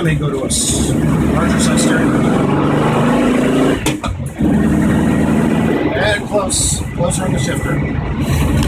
I may go to a larger size steering wheel. And closer on the shifter.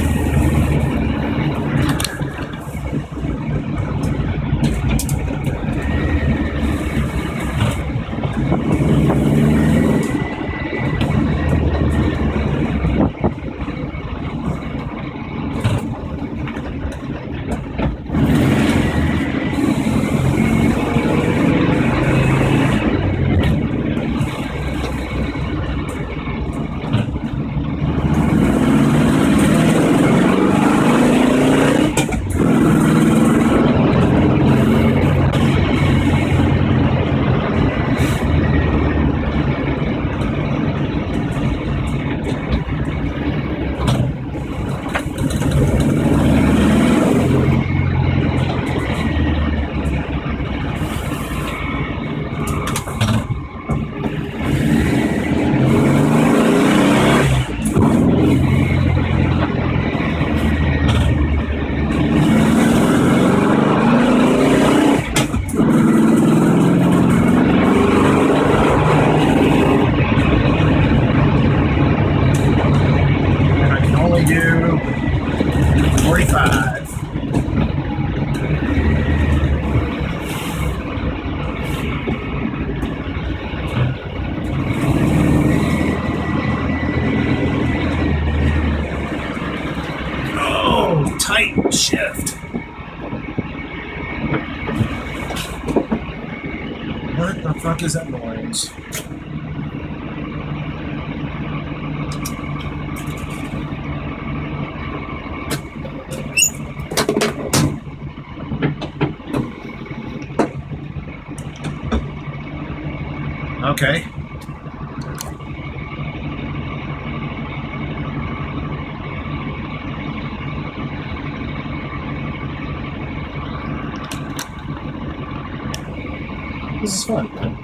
Do 45. Oh, tight shift. What the fuck is that noise? Okay. This is fun, man.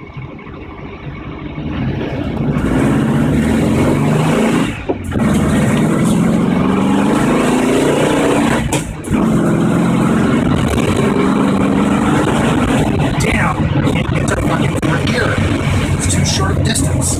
Damn! I can't get to fucking over here. It's too short of distance.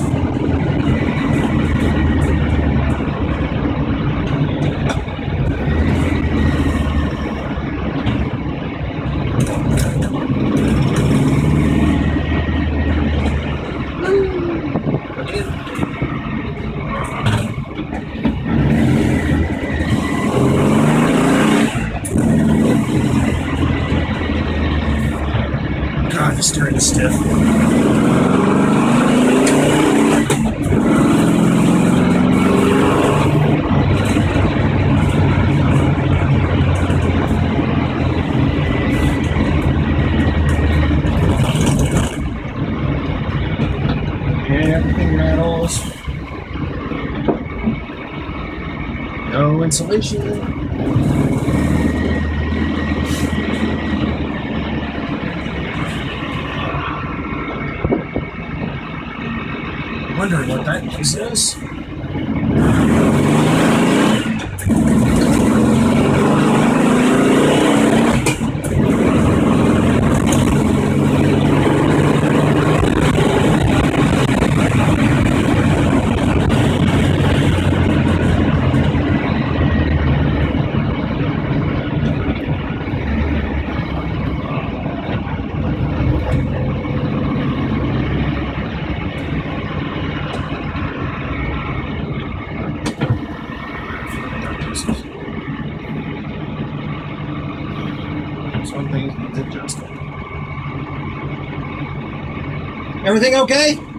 God, the steering is stiff. Everything rattles. No insulation. Wondering what that noise is. Some things need adjusting. Everything okay?